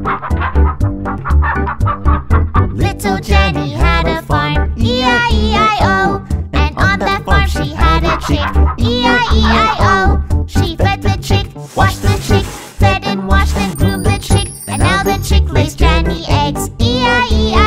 Little Jannie had a farm, E-I-E-I-O. And on that farm she had a chick, E-I-E-I-O. She fed the chick, washed the chick, fed and washed and groomed the chick. And now the chick lays Jannie eggs, E-I-E-I-O.